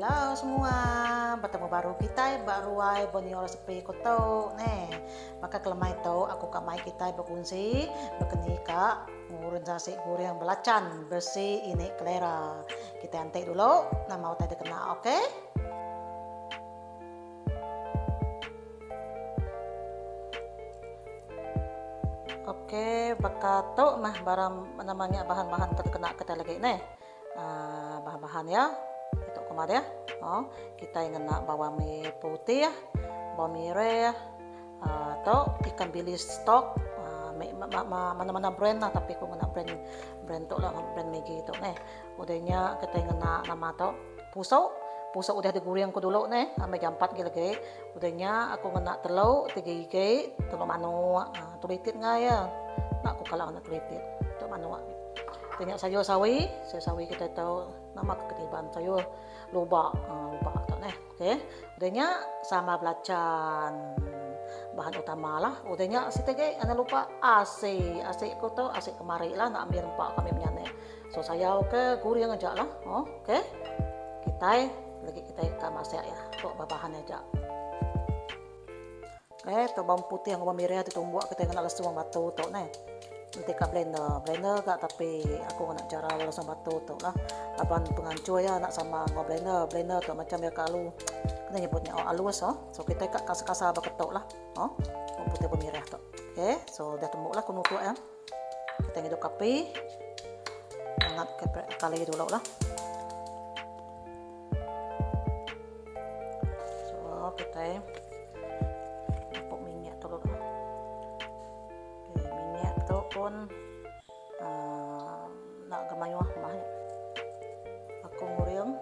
Halo semua, bertemu baru kita baru ay bonior sepi koto nih. Maka kelemah itu aku kamai kita berfungsi berkenika ngurun sasi goreng belacan bersih ini kelera. Kita antek dulu, nama tadi kena oke? Oke, bakato mah barang namanya bahan-bahan terkena kita lagi nih. Bahan-bahan ya itu kemarin ya. Kita ingin nak bawang merah putih ya, bawang merah ya, atau ikan bilis stok, mana-mana brand lah, tapi aku nak brand tu lah, brand Maggi itu nih. Udahnya kita ingin nak nama tu pusau udah digoreng ko dulu nih sampai jam 4 lagi. Udahnya aku nak telur 3 gigi, telur manu, tulitit nga ya. Nak aku kalau nak tulitit, tu manu. Tanya sayur sawi kita tahu nama ketiban sayur luba tu nih. Okey. Udahnya sama belacan bahan utama lah. Udahnya sitege anda lupa AC ko tu AC kemari lah nak ambil rempah kami punya nih. So saya ke goreng aja lah. Okey. Kita masak ya. Tu bahan aja. Tu bawang putih yang bawang merah ditumbuk kita kena langsung batu tu nih. Nanti ke blender kak, tapi aku nak cara langsung batu tu lah. Lapan pengancur ya nak sama blender tu macam ya kalu kena nyebutnya alus so kita kak kasar beketuk lah bawang putih bawang merah tu. Okay, so dah tumbuk lah kuno tu ya. Kita hidup kapi hangat kali dulu lah. So kita tumpuk minyak tu dulu. Minyak tu pun nak gemayu mah aku ngureng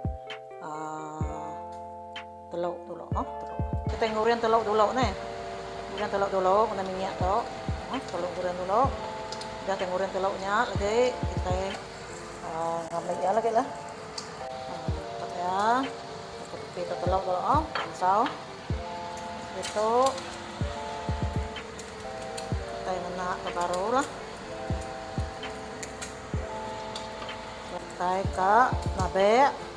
telur dulu kita ngureng telur dulu nih. Ngureng telur dulu kena minyak tu telur ngureng dulu. Udah ngureng telurnya lagi kita ngambil ya lagi lah ya kita telur dulu pisau itu kita nak ke baru lah. Kita ke nabe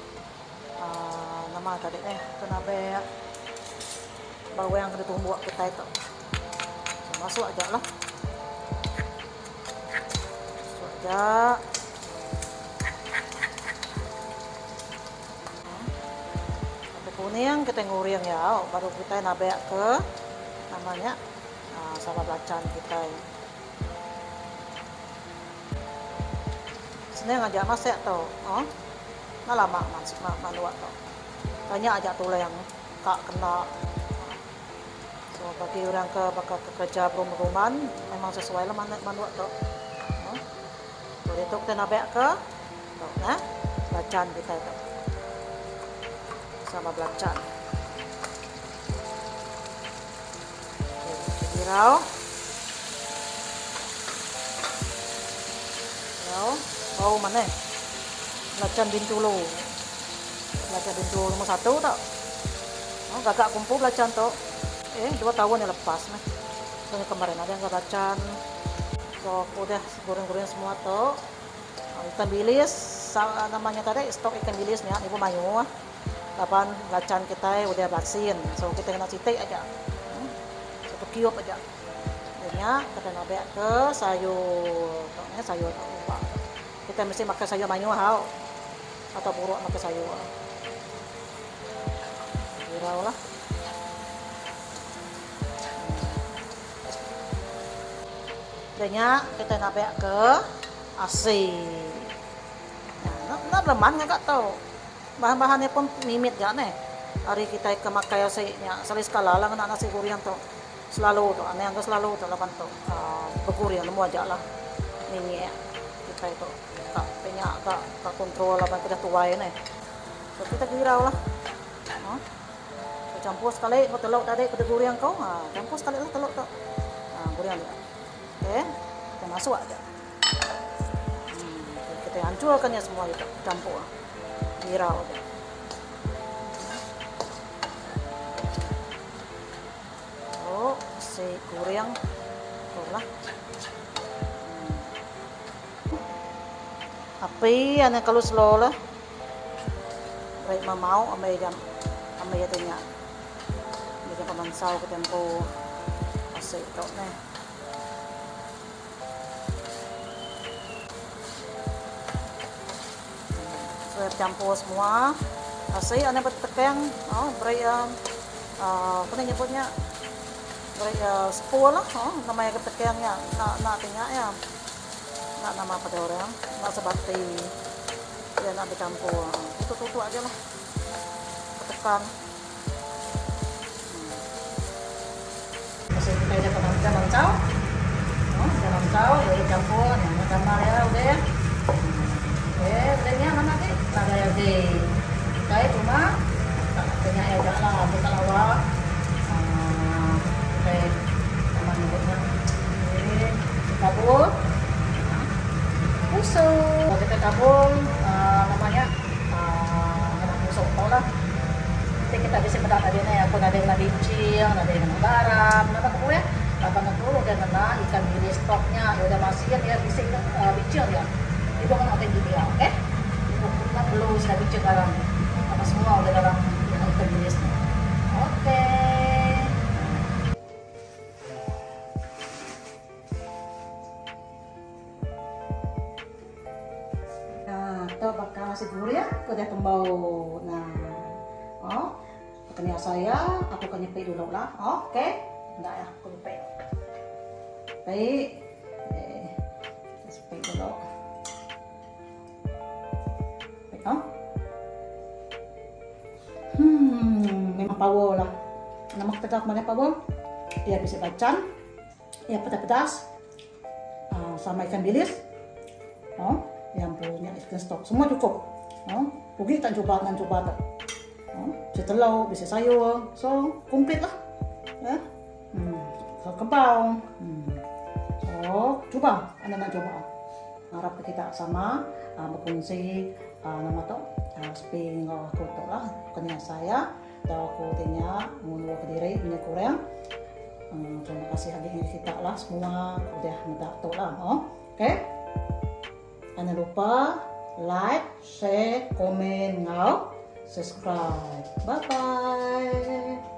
nama tadi ke nabe bawang yang ditumbuk kita itu masuk aja lah, masuk aja. Sampai kuning kita ngureng ya, baru kita nabe ke namanya sama belacan kita ya. Senang aja masak tuh, nah lama manuak tuh. Tanya aja tuh yang kak kena. So bagi orang bakal kerja rumah-rumahan memang sesuai lah manuak tuh. Jadi itu kita nabek ke tuh, belacan kita itu sama belacan. Girau. Bau mana? Belacan bintulu nomor 1 tak? Gagak kumpul belacan tu. 2 tahun yang lepas nih. Soalnya kemarin ada yang belacan. So udah goreng-goreng semua tu. Ikan bilis namanya tadi stok ikan bilisnya ibu mayu. Lapan belacan kita udah bersin. So kita kena citik aja. Satu kiop aja. Akhirnya kita nabek ke sayur. Sayur lupa. Kita mesti makan sayur mayu atau buruk makan sayur. Girau lah. Adanya kita nabek ke asin. Nah leman nggak tahu. Bahan-bahannya pun mimit gak nih. Hari kita ke makai asinnya. Sekali sekala lah kena nasi goreng tuh. Selalu tuh, aneh yang selalu tuh lapan tuh. Bergoreng lemu aja lah. Minyak kita itu. Kak kontrol apa kita tuai nih. So kita girau lah. Campur sekali telur tadi kita goreng kau. Campur sekali lah telur tu. Goreng dia. Okey, kita masuk aja. Kita hancurkan ya semua itu campur. Girau aja. Si goreng tu lah. Api ane kalau slow lah. Right mamau amay ito niya. Hindi ka pamansaw ko tempo kasi ito na. So tempo semua. Kasi ano ba tekeng? Oh, bray ano niya po niya? Bray spool lah. Oh, namay ka tekeng niya. Natin niya ya. Na nama pa daw rin. Nasa bati. Yan abi tempo. Tutu aja lah. Tekan. Kasi kita udah pemancau. Oh, pemancau ya campur. Yang kamar ya udah. Udahnya mana deh? Ada ya deh. Kayak cuma katanya ya udah lah, bukan awal. Kayak teman nyebutnya. Ini kabul. Pusuk. Kita kabul namanya pusuk tau lah. Nanti kita bisa mendapat dia ya, kung ada yang bicil, ada yang garam, apa aku ya? Abang aku udah kena ikan bilis stoknya, ya udah masih ya bisik bicil ya. Itu kan oke juga, oke? Kita belum sudah bicil garam, apa semua udah dalam ikan bilisnya. Oke. Nah, itu bakal nasi gurih ya, udah tembau. Nah, oh, katanya saya, aku akan nyepit dulu lah. Oke, enggak ya, aku nyepit. Baik, nyepit dulu. Baik, oh. Memang power lah. Nama kita kemana power? Dia bisa bacan, ya pedas-pedas, sama ikan bilis. Oh, yang punya ikan stok semua cukup. Oh, pergi tak coba tak. Oh, bisa telur, bisa sayur, so komplit lah. Ya, kebau. So coba, anda nak coba. Harap kita sama berfungsi nama tu sping kotor lah. Kena saya, tahu aku tanya menurut diri punya kurang. Terima kasih hadirnya kita lah semua udah minta tahu lah. Oke. Jangan lupa like, share, komen, subscribe. Bye bye.